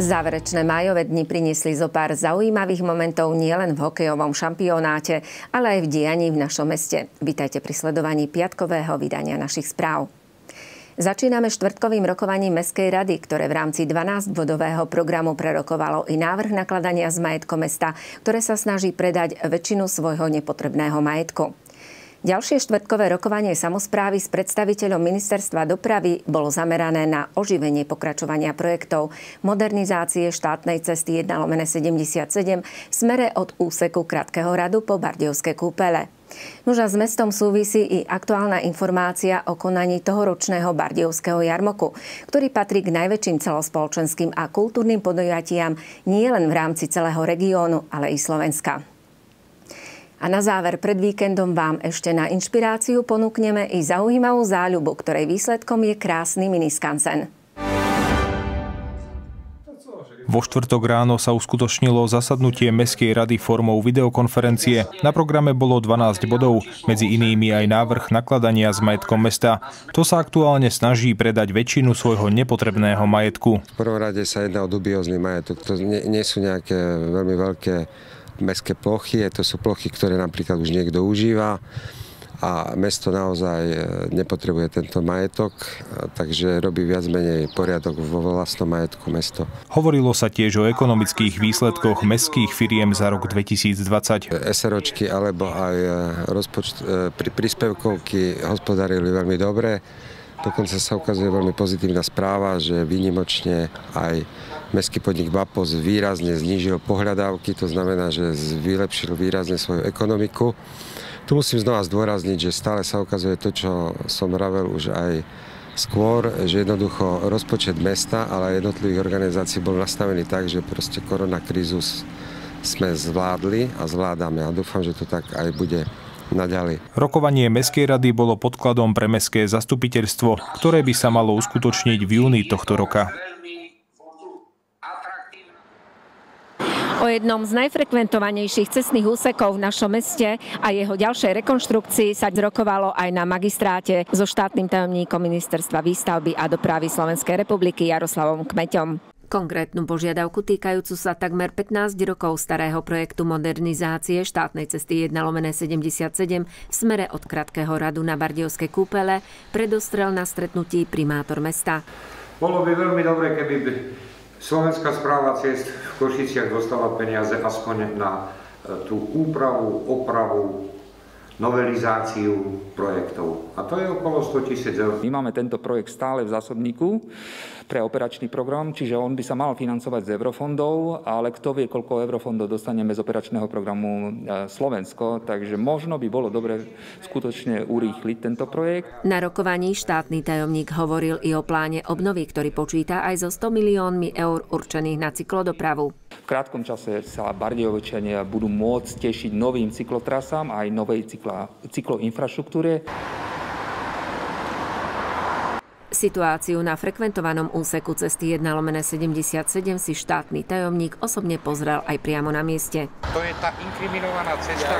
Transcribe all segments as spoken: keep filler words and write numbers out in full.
Záverečné májové dni priniesli zo pár zaujímavých momentov nielen v hokejovom šampionáte, ale aj v dianí v našom meste. Vítajte pri sledovaní piatkového vydania našich správ. Začíname štvrtkovým rokovaním Mestskej rady, ktoré v rámci dvanásťbodového programu prerokovalo i návrh nakladania s majetkom mesta, ktoré sa snaží predať väčšinu svojho nepotrebného majetku. Ďalšie štvrtkové rokovanie samosprávy s predstaviteľom ministerstva dopravy bolo zamerané na oživenie pokračovania projektov modernizácie štátnej cesty jeden lomeno sedemdesiatsedem v smere od úseku Krátkeho radu po Bardejovské kúpele. Nuža s mestom súvisí i aktuálna informácia o konaní tohoročného Bardejovského jarmoku, ktorý patrí k najväčším celospoločenským a kultúrnym podujatiam nielen v rámci celého regiónu, ale i Slovenska. A na záver pred víkendom vám ešte na inšpiráciu ponúkneme i zaujímavú záľubu, ktorej výsledkom je krásny miniskansen. Vo štvrtok ráno sa uskutočnilo zasadnutie Mestskej rady formou videokonferencie. Na programe bolo dvanásť bodov, medzi inými aj návrh nakladania s majetkom mesta. To sa aktuálne snaží predať väčšinu svojho nepotrebného majetku. V prvom rade sa jedná o dubiózny majetok. To nie, nie sú nejaké veľmi veľké mestské plochy, to sú plochy, ktoré napríklad už niekto užíva a mesto naozaj nepotrebuje tento majetok, takže robí viac menej poriadok vo vlastnom majetku mesto. Hovorilo sa tiež o ekonomických výsledkoch mestských firiem za rok dvetisícdvadsať. SROčky alebo aj rozpočt, pri príspevkovky hospodárili veľmi dobre. Dokonca sa ukazuje veľmi pozitívna správa, že výnimočne aj mestský podnik Bapos výrazne znížil pohľadávky, to znamená, že vylepšil výrazne svoju ekonomiku. Tu musím znova zdôrazniť, že stále sa ukazuje to, čo som vravel už aj skôr, že jednoducho rozpočet mesta, ale jednotlivých organizácií bol nastavený tak, že proste koronakrízu sme zvládli a zvládame. A dúfam, že to tak aj bude naďalej. Rokovanie Mestskej rady bolo podkladom pre mestské zastupiteľstvo, ktoré by sa malo uskutočniť v júni tohto roka. O jednom z najfrekventovanejších cestných úsekov v našom meste a jeho ďalšej rekonštrukcii sa zrokovalo aj na magistráte so štátnym tajomníkom Ministerstva výstavby a dopravy Slovenskej republiky Jaroslavom Kmeťom. Konkrétnu požiadavku týkajúcu sa takmer pätnásť rokov starého projektu modernizácie štátnej cesty jeden lomeno sedemdesiatsedem v smere od Krátkeho radu na Bardejovské kúpele predostrel na stretnutí primátor mesta. Bolo by veľmi dobre, keby Slovenská správa ciest v Košiciach dostala peniaze aspoň na tú úpravu, opravu, novelizáciu projektov. A to je okolo sto tisíc eur. My máme tento projekt stále v zásobníku pre operačný program, čiže on by sa mal financovať z eurofondov, ale kto vie, koľko eurofondov dostaneme z operačného programu Slovensko, takže možno by bolo dobre skutočne urýchliť tento projekt. Na rokovaní štátny tajomník hovoril i o pláne obnovy, ktorý počíta aj so sto miliónmi eur určených na cyklodopravu. V krátkom čase sa Bardejovčania budú môcť tešiť novým cyklotrasám aj novej cyklo, cykloinfraštruktúre. Situáciu na frekventovanom úseku cesty jeden lomeno sedemdesiatsedem si štátny tajomník osobne pozrel aj priamo na mieste. To je tá inkriminovaná cesta.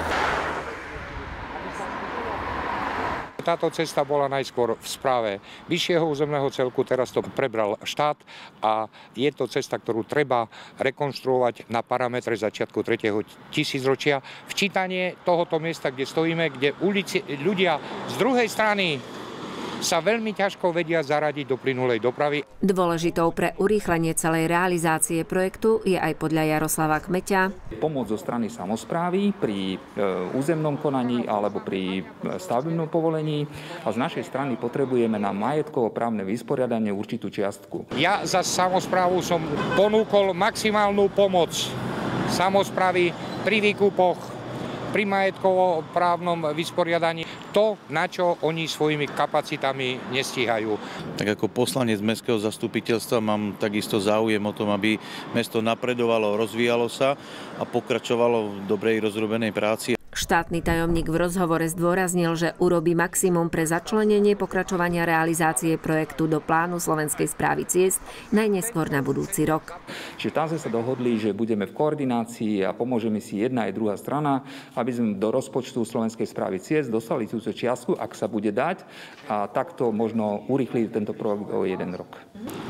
Táto cesta bola najskôr v správe vyššieho územného celku, teraz to prebral štát a je to cesta, ktorú treba rekonštruovať na parametre začiatku tretieho tisícročia. Včítanie tohoto miesta, kde stojíme, kde ulici, ľudia z druhej strany sa veľmi ťažko vedia zaradiť do plynulej dopravy. Dôležitou pre urýchlenie celej realizácie projektu je aj podľa Jaroslava Kmeťa pomoc zo strany samosprávy pri e, územnom konaní alebo pri stavebnom povolení a z našej strany potrebujeme na majetkovo-právne vysporiadanie určitú čiastku. Ja za samosprávu som ponúkol maximálnu pomoc samosprávy pri výkupoch, pri majetkovo-právnom vysporiadaní, to, na čo oni svojimi kapacitami nestíhajú. Tak ako poslanec mestského zastupiteľstva mám takisto záujem o tom, aby mesto napredovalo, rozvíjalo sa a pokračovalo v dobrej rozrobenej práci. Štátny tajomník v rozhovore zdôraznil, že urobí maximum pre začlenenie pokračovania realizácie projektu do plánu Slovenskej správy ciest najneskôr na budúci rok. Čiže tam sme sa dohodli, že budeme v koordinácii a pomôžeme si jedna aj druhá strana, aby sme do rozpočtu Slovenskej správy ciest dostali túto čiastku, ak sa bude dať, a takto možno urýchliť tento projekt o jeden rok.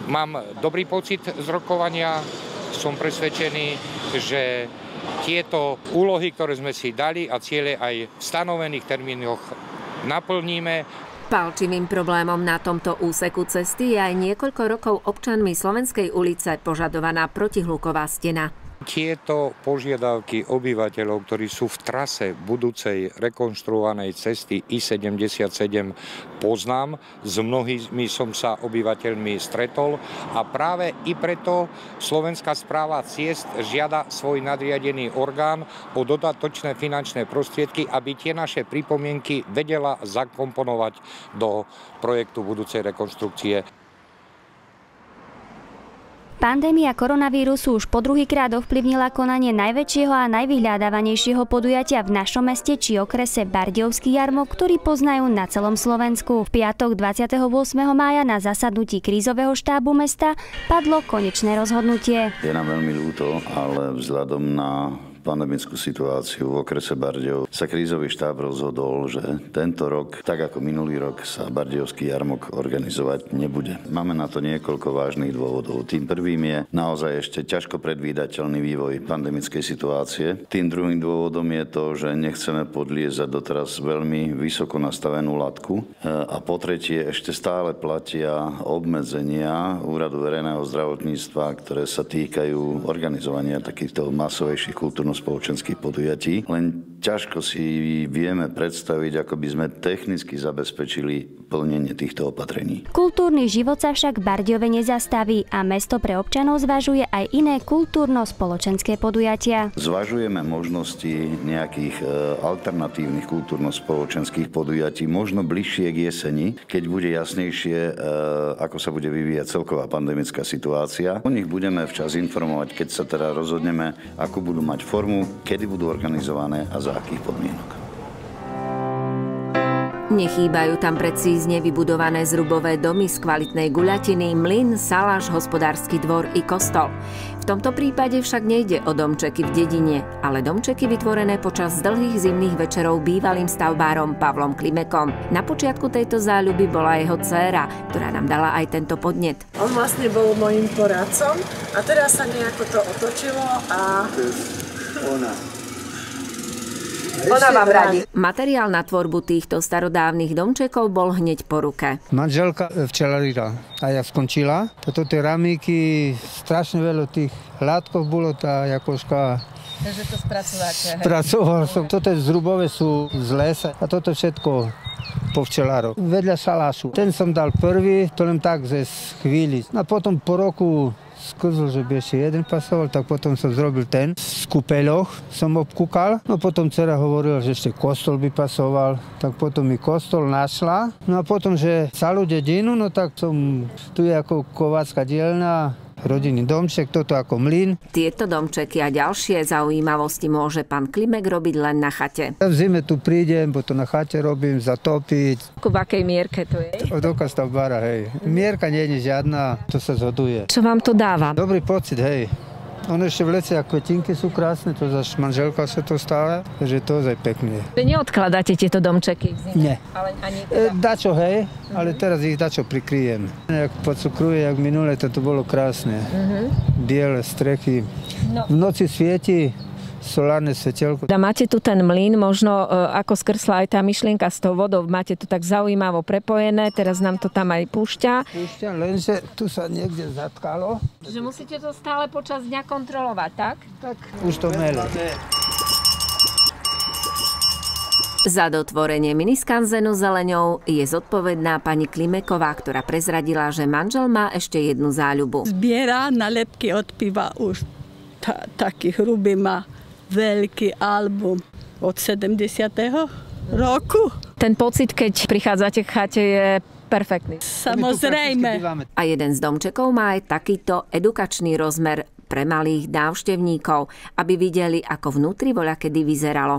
Mám dobrý pocit z rokovania, som presvedčený, že tieto úlohy, ktoré sme si dali a ciele aj v stanovených termínoch naplníme. Palčivým problémom na tomto úseku cesty je aj niekoľko rokov občanmi Slovenskej ulice požadovaná protihluková stena. Tieto požiadavky obyvateľov, ktorí sú v trase budúcej rekonštruovanej cesty I sedemdesiatsedem, poznám. S mnohými som sa obyvateľmi stretol a práve i preto Slovenská správa ciest žiada svoj nadriadený orgán o dodatočné finančné prostriedky, aby tie naše pripomienky vedela zakomponovať do projektu budúcej rekonštrukcie. Pandémia koronavírusu už po druhýkrát ovplyvnila konanie najväčšieho a najvyhľadávanejšieho podujatia v našom meste či okrese Bardejovský jarmok, ktorý poznajú na celom Slovensku. V piatok dvadsiateho ôsmeho mája na zasadnutí krízového štábu mesta padlo konečné rozhodnutie. Je nám veľmi ľúto, ale vzhľadom na pandemickú situáciu v okrese Bardejov sa krízový štáb rozhodol, že tento rok, tak ako minulý rok, sa Bardejovský jarmok organizovať nebude. Máme na to niekoľko vážnych dôvodov. Tým prvým je naozaj ešte ťažko predvídateľný vývoj pandemickej situácie. Tým druhým dôvodom je to, že nechceme podliezať doteraz veľmi vysoko nastavenú latku. A po tretie ešte stále platia obmedzenia Úradu verejného zdravotníctva, ktoré sa týkajú organizovania takýchto masovejších kultúrnych spoločenských podujatí. Len ťažko si vieme predstaviť, ako by sme technicky zabezpečili plnenie týchto opatrení. Kultúrny život sa však v Bardejove nezastaví a mesto pre občanov zvažuje aj iné kultúrno-spoločenské podujatia. Zvažujeme možnosti nejakých alternatívnych kultúrno-spoločenských podujatí, možno bližšie k jeseni, keď bude jasnejšie, ako sa bude vyvíjať celková pandemická situácia. O nich budeme včas informovať, keď sa teda rozhodneme, ako budú mať formu, kedy budú organizované a za akých podmienok. Nechýbajú tam precízne vybudované zrubové domy z kvalitnej guľatiny, mlyn, saláš, hospodársky dvor i kostol. V tomto prípade však nejde o domčeky v dedine, ale domčeky vytvorené počas dlhých zimných večerov bývalým stavbárom Pavlom Klimekom. Na počiatku tejto záľuby bola jeho dcéra, ktorá nám dala aj tento podnet. On vlastne bol mojím poradcom a teraz sa nejako to otočilo a... Ona. Ona vám radí. Materiál na tvorbu týchto starodávnych domčekov bol hneď po ruke. Manželka včelarila a ja skončila. Toto tie ramíky, strašne veľa tých látkov bolo, tá Jakoška. Takže to spracováte. Spracoval som. Toto zrubové sú z lesa a toto všetko po včelároch. Vedľa salášu. Ten som dal prvý, to len tak ze chvíli. A potom po roku skúsil, že by ešte jeden pasoval, tak potom som zrobil ten. V kúpeľoch som obkúkal. No potom dcera hovorila, že ešte kostol by pasoval. Tak potom mi kostol našla. No a potom, že celú dedinu, no tak som tu je ako kovácka dielňa, rodinný domček, toto ako mlyn. Tieto domčeky a ďalšie zaujímavosti môže pán Klimek robiť len na chate. V zime tu prídem, bo to na chate robím, zatopiť. V akej mierke to je? Od oka stavbára, hej. Mierka nie je žiadna, to sa zhoduje. Čo vám to dáva? Dobrý pocit, hej. Ono ešte v lete a kvetinky sú krásne, to zaš manželka sa to stále, takže to je pekné. Vy neodkladáte tieto domčeky v zime? Nie. Ale ani teda... e, dačo, hej, uh-huh. Ale teraz ich dačo prikryjem. Jak pocukruje, jak minule, to bolo krásne. Uh-huh. Biele strechy. No. V noci svieti solárne svetelko. Máte tu ten mlyn, možno ako skrsla aj tá myšlienka s tou vodou, máte to tak zaujímavo prepojené, teraz nám to tam aj púšťa. Púšťa, lenže tu sa niekde zatkalo. Že musíte to stále počas dňa kontrolovať, tak? Tak už to mele. Za dotvorenie miniskanzenu zeleňou je zodpovedná pani Klimeková, ktorá prezradila, že manžel má ešte jednu záľubu. Zbiera nalepky od piva už ta, taký hrubý má. Veľký album od sedemdesiateho roku. Ten pocit, keď prichádzate k chate, je perfektný. Samozrejme. A jeden z domčekov má aj takýto edukačný rozmer pre malých návštevníkov, aby videli, ako vnútri voľakedy vyzeralo.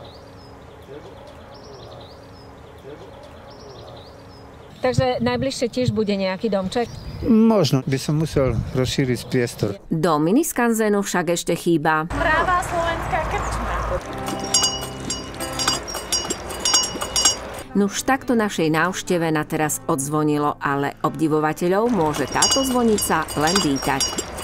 Takže najbližšie tiež bude nejaký domček? Možno by som musel rozšíriť priestor. Do miniskanzenu však ešte chýba Práva slovenská krčma. Nuž takto našej návšteve na teraz odzvonilo, ale obdivovateľov môže táto zvonica len vítať.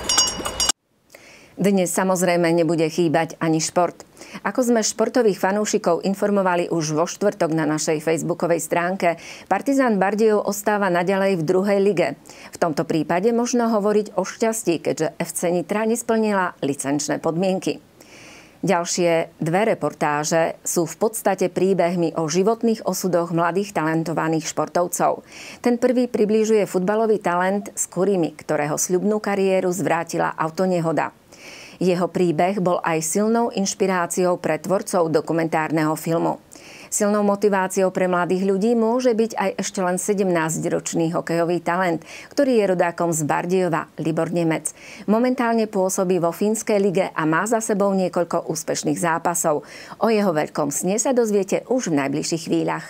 Dnes samozrejme nebude chýbať ani šport. Ako sme športových fanúšikov informovali už vo štvrtok na našej facebookovej stránke, Partizán Bardejov ostáva naďalej v druhej lige. V tomto prípade možno hovoriť o šťastí, keďže ef cé Nitra nesplnila licenčné podmienky. Ďalšie dve reportáže sú v podstate príbehmi o životných osudoch mladých talentovaných športovcov. Ten prvý približuje futbalový talent z Kurimi, ktorého sľubnú kariéru zvrátila autonehoda. Jeho príbeh bol aj silnou inšpiráciou pre tvorcov dokumentárneho filmu. Silnou motiváciou pre mladých ľudí môže byť aj ešte len sedemnásťročný hokejový talent, ktorý je rodákom z Bardejova, Libor Nemec. Momentálne pôsobí vo fínskej lige a má za sebou niekoľko úspešných zápasov. O jeho veľkom sne sa dozviete už v najbližších chvíľach.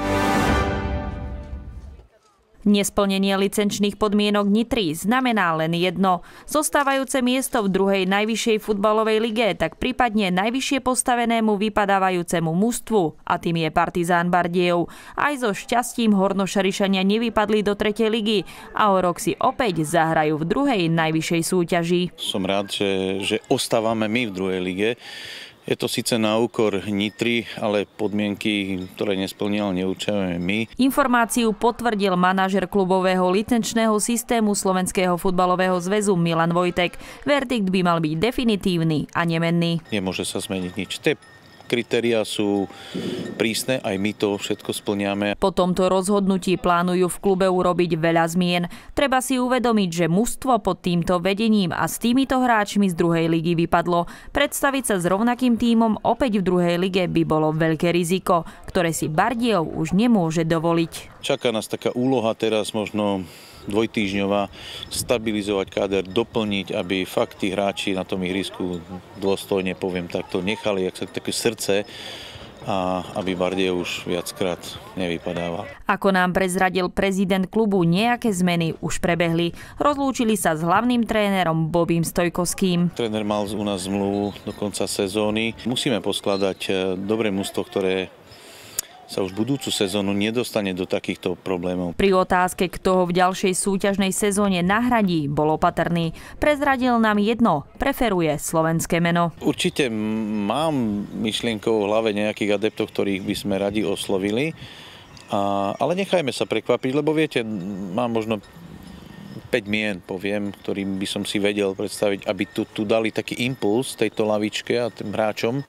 Nesplnenie licenčných podmienok Nitry znamená len jedno. Zostávajúce miesto v druhej najvyššej futbalovej lige, tak prípadne najvyššie postavenému vypadávajúcemu mužstvu, a tým je Partizán Bardejov. Aj so šťastím Hornošarišania nevypadli do tretej ligy a o rok si opäť zahrajú v druhej najvyššej súťaži. Som rád, že, že ostávame my v druhej lige. Je to síce na úkor Nitry, ale podmienky, ktoré nesplnil, neurčujeme my. Informáciu potvrdil manažer klubového licenčného systému Slovenského futbalového zväzu Milan Vojtek. Verdikt by mal byť definitívny a nemenný. Nemôže sa zmeniť nič. Tie kritériá sú prísne, aj my to všetko splňame. Po tomto rozhodnutí plánujú v klube urobiť veľa zmien. Treba si uvedomiť, že mužstvo pod týmto vedením a s týmito hráčmi z druhej ligy vypadlo. Predstaviť sa s rovnakým tímom opäť v druhej lige by bolo veľké riziko, ktoré si Bardejov už nemôže dovoliť. Čaká nás taká úloha teraz možno dvojtýždňová, stabilizovať káder, doplniť, aby fakt tí hráči na tom ihrisku dôstojne, poviem takto, nechali jak sa také srdce a aby Bardejov už viackrát nevypadával. Ako nám prezradil prezident klubu, nejaké zmeny už prebehli. Rozlúčili sa s hlavným trénerom Bobím Stojkovským. Tréner mal u nás zmluvu do konca sezóny. Musíme poskladať dobré mužstvo, ktoré sa už budúcu sezónu nedostane do takýchto problémov. Pri otázke, kto ho v ďalšej súťažnej sezóne nahradí, bol opatrný. Prezradil nám jedno, preferuje slovenské meno. Určite mám myšlienkou v hlave nejakých adeptov, ktorých by sme radi oslovili, a, ale nechajme sa prekvapiť, lebo viete, mám možno päť mien, poviem, ktorým by som si vedel predstaviť, aby tu, tu dali taký impuls tejto lavičke a tým hráčom.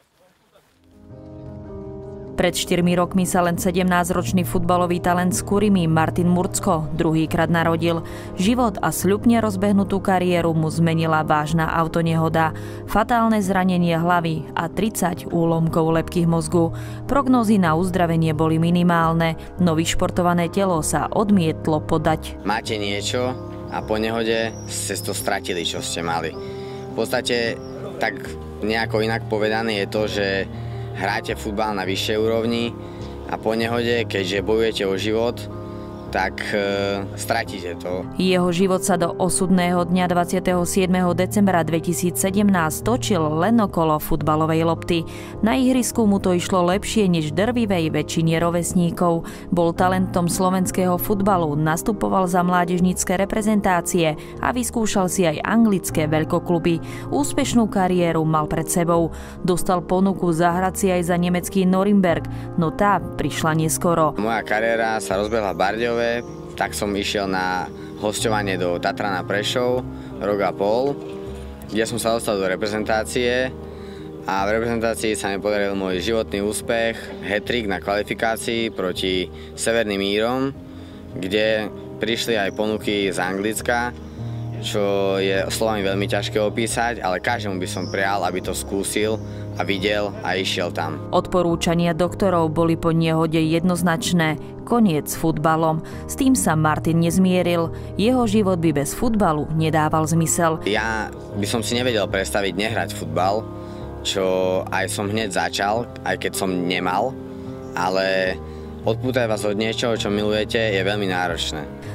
Pred štyrmi rokmi sa len sedemnásťročný futbalový talent z Kurimi Martin Murcko druhýkrát narodil. Život a sľubne rozbehnutú kariéru mu zmenila vážna autonehoda, fatálne zranenie hlavy a tridsať úlomkov lebkých mozgu. Prognózy na uzdravenie boli minimálne, no vyšportované telo sa odmietlo podať. Máte niečo a po nehode ste to stratili, čo ste mali. V podstate tak nejako inak povedané je to, že hráte futbal na vyššej úrovni a po nehode, keďže bojujete o život, tak e, stratíte to. Jeho život sa do osudného dňa dvadsiateho siedmeho decembra dvetisícsedemnásť točil len okolo futbalovej lopty. Na ihrisku mu to išlo lepšie než drvivej väčšine rovesníkov. Bol talentom slovenského futbalu, nastupoval za mládežnícke reprezentácie a vyskúšal si aj anglické veľkokluby. Úspešnú kariéru mal pred sebou. Dostal ponuku zahrať si aj za nemecký Norimberg, no tá prišla neskoro. Moja kariéra sa rozbehla v Bardejove, tak som išiel na hosťovanie do Tatrana Prešov rok a pol, kde som sa dostal do reprezentácie a v reprezentácii sa mi podaril môj životný úspech, hat-trick na kvalifikácii proti Severným Írom, kde prišli aj ponuky z Anglicka, čo je slovami veľmi ťažké opísať, ale každému by som prial, aby to skúsil a videl a išiel tam. Odporúčania doktorov boli po nehode jednoznačné. Koniec s futbalom. S tým sa Martin nezmieril. Jeho život by bez futbalu nedával zmysel. Ja by som si nevedel predstaviť nehrať futbal, čo aj som hneď začal, aj keď som nemal, ale odpútať vás od niečoho, čo milujete, je veľmi náročné.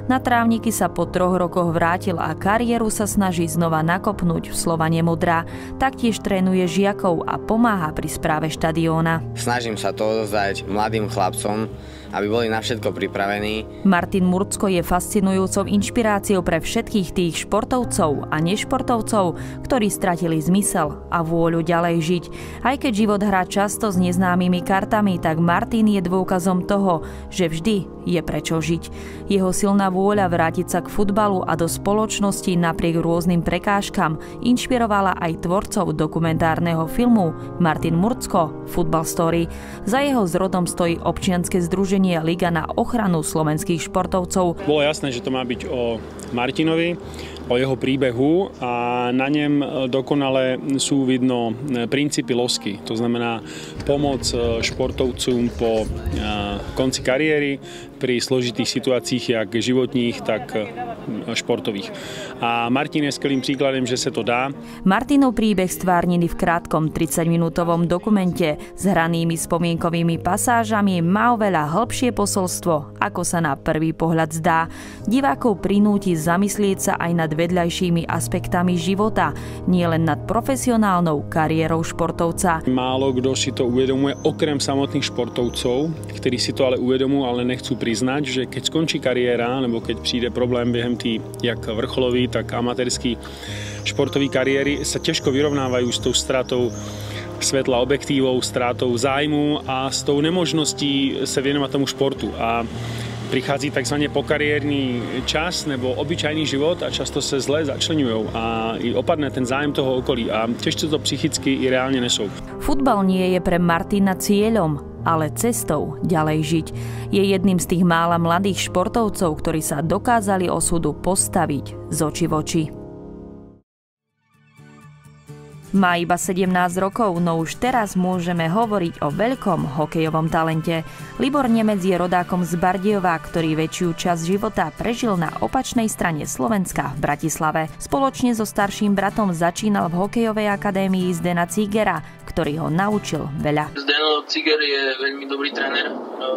Na trávniky sa po troch rokoch vrátil a kariéru sa snaží znova nakopnúť v Slovane Modrá. Taktiež trénuje žiakov a pomáha pri správe štadióna. Snažím sa to odozdať mladým chlapcom, aby boli na všetko pripravení. Martin Murcko je fascinujúcou inšpiráciou pre všetkých tých športovcov a nešportovcov, ktorí stratili zmysel a vôľu ďalej žiť. Aj keď život hrá často s neznámymi kartami, tak Martin je dôkazom toho, že vždy je prečo žiť. Jeho silná vôľa vrátiť sa k futbalu a do spoločnosti napriek rôznym prekážkam inšpirovala aj tvorcov dokumentárneho filmu Martin Murcko Football Story. Za jeho zrodom stojí občianske združenie Liga na ochranu slovenských športovcov. Bolo jasné, že to má byť o Martinovi, o jeho príbehu a na ňom dokonale sú vidno princípy losky. To znamená pomoc športovcom po konci kariéry pri složitých situáciách, jak životních, tak športových. A Martin je skvelým príkladom, že sa to dá. Martinov príbeh stvárnený v krátkom tridsaťminútovom dokumente s hranými spomienkovými pasážami má oveľa hĺbšie posolstvo, ako sa na prvý pohľad zdá. Divákov prinúti zamyslieť sa aj nad vedľajšími aspektami života, nielen nad profesionálnou kariérou športovca. Málo kto si to uvedomuje, okrem samotných športovcov, ktorí si to ale uvedomujú, ale nechcú priznať, že keď skončí kariéra, nebo keď príde problém během tý, jak vrcholový, tak amatérský športový kariéry, sa ťažko vyrovnávajú s tou stratou svetla objektívov, strátou zájmu a s tou nemožností sa venovať tomu športu. A prichází tzv. Pokariérny čas nebo obyčajný život a často sa zle začleňujú a i opadne ten zájem toho okolí a tiež to psychicky i reálne nesú. Futbal nie je pre Martina cieľom, ale cestou ďalej žiť. Je jedným z tých mála mladých športovcov, ktorí sa dokázali osudu postaviť z očí v oči. Má iba sedemnásť rokov, no už teraz môžeme hovoriť o veľkom hokejovom talente. Libor Nemec je rodákom z Bardejova, ktorý väčšiu časť života prežil na opačnej strane Slovenska v Bratislave. Spoločne so starším bratom začínal v hokejovej akadémii Zdena Cígera, ktorý ho naučil veľa. Zdeno Cíger je veľmi dobrý tréner.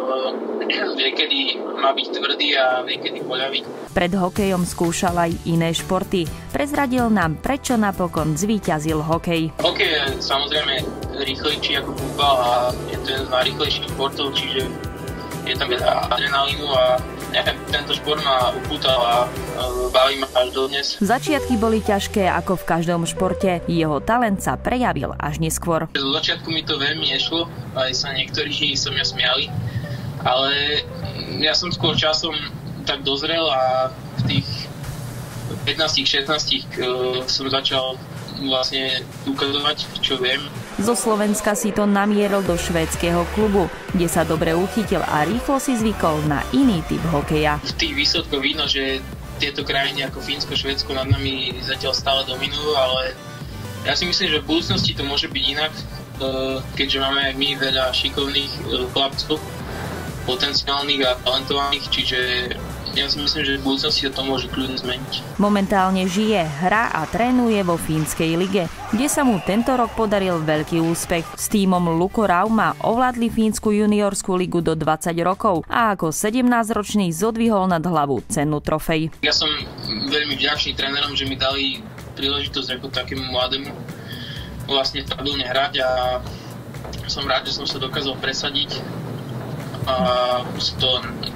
Vie, kedy má byť tvrdý a vie, kedy poľaviť. Pred hokejom skúšal aj iné športy. Prezradil nám, prečo napokon zvíťazil hokej. Hokej je samozrejme rýchlejší ako futbal a je to jeden z najrýchlejších športov, čiže je tam veľa adrenalínu a neviem, tento šport ma upútal a baví ma až dodnes. Začiatky boli ťažké ako v každom športe. Jeho talent sa prejavil až neskôr. Z začiatku mi to veľmi nešlo, aj sa niektorí so mňa smiali, ale ja som skôr časom tak dozrel a v tých pätnásť šestnásť som začal vlastne ukazovať, čo viem. Zo Slovenska si to namieril do švédskeho klubu, kde sa dobre uchytil a rýchlo si zvykol na iný typ hokeja. V tých výsledkoch vidno, že tieto krajiny ako Fínsko, Švédsko nad nami zatiaľ stále dominujú, ale ja si myslím, že v budúcnosti to môže byť inak, keďže máme aj my veľa šikovných chlapcov, potenciálnych a talentovaných, čiže ja si myslím, že v budúcnosti sa to môže kľudne zmeniť. Momentálne žije, hrá a trénuje vo fínskej lige, kde sa mu tento rok podaril veľký úspech. S tímom Lukko Rauma ovládli fínsku juniorskú ligu do dvadsať rokov a ako sedemnásťročný zodvihol nad hlavu cennú trofej. Ja som veľmi vďačný trénerom, že mi dali príležitosť ako takému mladému vlastne stabilne hrať a som rád, že som sa dokázal presadiť a to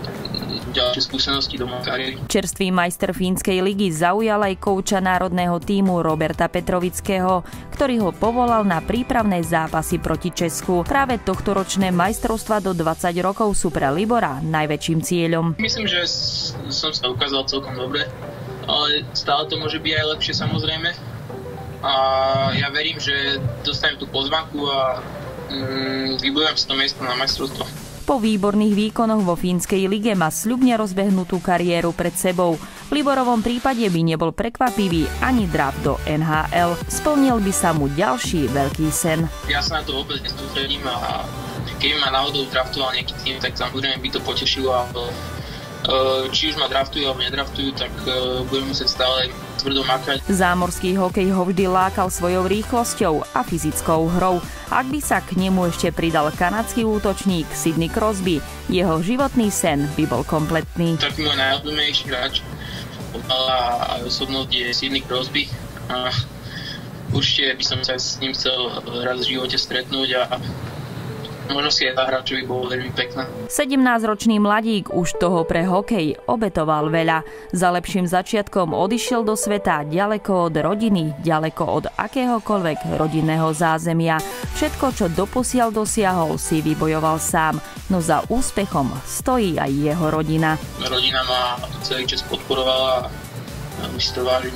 ďalšie skúsenosti do mojej kariéry. Čerstvý majster fínskej ligy zaujal aj kouča národného tímu Roberta Petrovického, ktorý ho povolal na prípravné zápasy proti Česku. Práve tohtoročné majstrovstvá do dvadsať rokov sú pre Libora najväčším cieľom. Myslím, že som sa ukázal celkom dobre, ale stále to môže byť aj lepšie samozrejme. A ja verím, že dostanem tú pozvanku a mm, vybojujem si to miesto na majstrovstvo. Po výborných výkonoch vo fínskej lige má sľubne rozbehnutú kariéru pred sebou. V Liborovom prípade by nebol prekvapivý ani draft do en há el. Splnil by sa mu ďalší veľký sen. Ja sa na to vôbec nesústredím a keby ma náhodou draftoval nejaký tým, tak samozrejme by to potešilo a či už ma draftujú alebo nedraftujú, tak budem musieť stále tvrdo makať. Zámorský hokej ho vždy lákal svojou rýchlosťou a fyzickou hrou. Ak by sa k nemu ešte pridal kanadský útočník Sidney Crosby, jeho životný sen by bol kompletný. Taký môj najobľúbenejší hráč a osobnosť je Sidney Crosby. A určite by som sa s ním chcel raz v živote stretnúť a možno si aj zahrať, čo by bolo veľmi pekné. sedemnásťročný mladík už toho pre hokej obetoval veľa. Za lepším začiatkom odišiel do sveta ďaleko od rodiny, ďaleko od akéhokoľvek rodinného zázemia. Všetko, čo doposiaľ dosiahol, si vybojoval sám, no za úspechom stojí aj jeho rodina. Rodina ma celý čas podporovala a už si to vážim.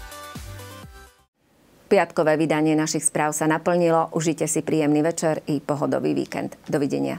Piatkové vydanie našich správ sa naplnilo. Užite si príjemný večer i pohodový víkend. Dovidenia.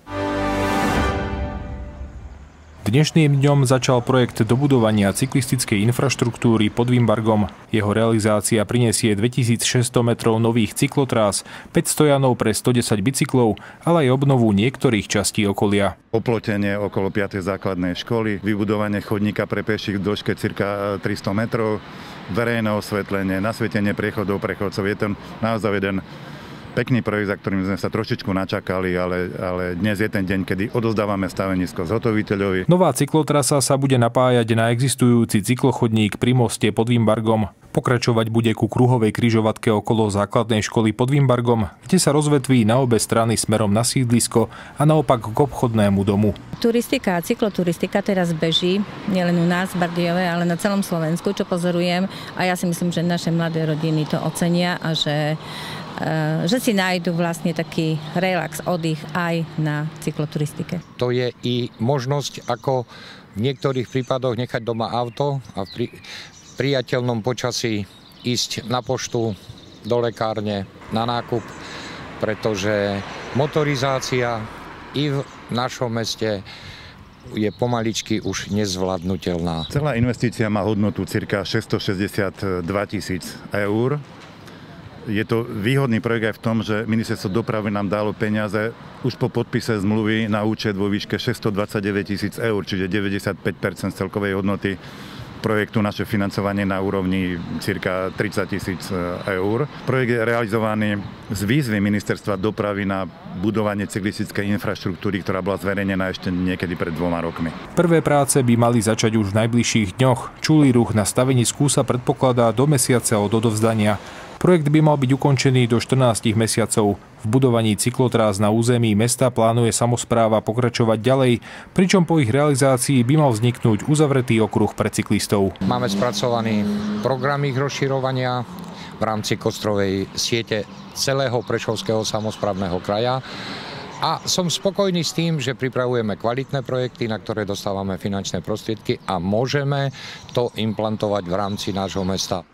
Dnešným dňom začal projekt dobudovania cyklistickej infraštruktúry pod Vimbargom. Jeho realizácia prinesie dvetisícšesťsto metrov nových cyklotrás, päť stojanov pre stodesať bicyklov, ale aj obnovu niektorých častí okolia. Oplotenie okolo piatej základnej školy, vybudovanie chodníka pre peších v dĺžke cirka tristo metrov, verejné osvetlenie, nasvietenie priechodov pre chodcov. Je to naozaj jeden pekný projekt, za ktorým sme sa trošičku načakali, ale, ale dnes je ten deň, kedy odozdávame stavenisko zhotoviteľovi. Nová cyklotrasa sa bude napájať na existujúci cyklochodník pri moste pod Vimbargom. Pokračovať bude ku kruhovej križovatke okolo základnej školy pod Vimbargom, kde sa rozvetví na obe strany smerom na sídlisko a naopak k obchodnému domu. Turistika a cykloturistika teraz beží nielen u nás v Bardejove, ale na celom Slovensku, čo pozorujem. A ja si myslím, že naše mladé rodiny to ocenia a že že si nájdu vlastne taký relax, oddych aj na cykloturistike. To je i možnosť, ako v niektorých prípadoch nechať doma auto a pri priateľnom počasí ísť na poštu, do lekárne, na nákup, pretože motorizácia i v našom meste je pomaličky už nezvládnutelná. Celá investícia má hodnotu cirka šesťstošesťdesiatdva tisíc eur. Je to výhodný projekt aj v tom, že ministerstvo dopravy nám dalo peniaze už po podpise zmluvy na účet vo výške šesťstodvadsaťdeväť tisíc eur, čiže deväťdesiatpäť percent celkovej hodnoty projektu, naše financovanie na úrovni cirka tridsať tisíc eur. Projekt je realizovaný z výzvy ministerstva dopravy na budovanie cyklistickej infraštruktúry, ktorá bola zverejnená ešte niekedy pred dvoma rokmi. Prvé práce by mali začať už v najbližších dňoch. Čulý ruch na stavenisku sa predpokladá do mesiaca od odovzdania. Projekt by mal byť ukončený do štrnástich mesiacov. V budovaní cyklotrás na území mesta plánuje samospráva pokračovať ďalej, pričom po ich realizácii by mal vzniknúť uzavretý okruh pre cyklistov. Máme spracovaný program ich rozširovania v rámci kostrovej siete celého Prešovského samosprávneho kraja. A som spokojný s tým, že pripravujeme kvalitné projekty, na ktoré dostávame finančné prostriedky a môžeme to implantovať v rámci nášho mesta.